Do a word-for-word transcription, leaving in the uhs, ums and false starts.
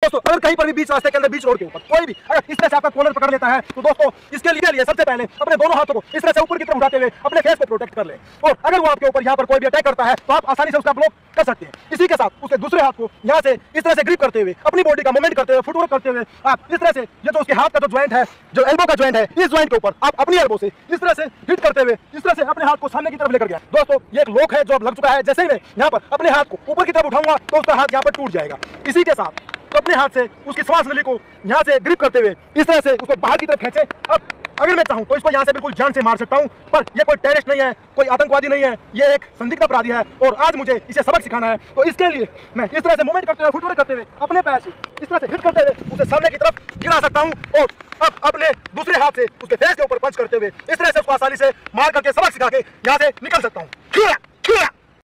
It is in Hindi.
दोस्तों अगर कहीं पर भी बीच रास्ते के अंदर, बीच रोड के ऊपर कोई भी अगर इस तरह से आपका कॉलर पकड़ लेता है तो दोस्तों इसके लिए, लिए सबसे पहले अपने दोनों हाथों को इस तरह से ऊपर की तरफ उठाते हुए अपने फेस को प्रोटेक्ट कर ले। और अगर वो आपके ऊपर यहाँ पर कोई भी अटैक करता है तो आप आसानी से उसका ब्लॉक कर सकते हैं। इसी के साथ उसके दूसरे हाथ को यहाँ से इस तरह से ग्रिप करते हुए, अपनी बॉडी का मूवमेंट करते हुए, फुटवर्क करते हुए आप इस तरह से ये जो उसके हाथ का जो ज्वाइंट है, जो एल्बो का ज्वाइंट है, इस ज्वाइंट के ऊपर आप अपनी एल्बो से इस तरह से हिट करते हुए इस तरह से अपने हाथ को सामने की तरफ लेकर गया। दोस्तों ये एक लॉक है जो अब लग चुका है। जैसे ही मैं यहाँ पर अपने हाथ को ऊपर की तरफ उठाऊंगा तो उसका हाथ यहाँ पर टूट जाएगा। इसी के साथ तो अपने हाथ से उसकी श्वास नली को यहाँ से ग्रिप करते हुए इस तरह से उसको बाहर की तरफ खींचे। अब अगर मैं चाहूं तो इसको यहाँ से बिल्कुल जान से मार सकता हूं, पर यह कोई टेररिस्ट नहीं है, कोई आतंकवादी नहीं है, ये एक संदिग्ध अपराधी है और आज मुझे इसे सबक सिखाना है। तो इसके लिए मैं इस तरह से मूवमेंट करते हुए, फुटवर्क करते हुए अपने पैर से इस तरह से हिट करते हुए उसे सामने की तरफ गिरा सकता हूं और अब अपने दूसरे हाथ से उसके फेस के ऊपर पंच करते हुए इस तरह से उसको आसानी से मार करके सबक सिखा के यहाँ से निकल सकता हूँ।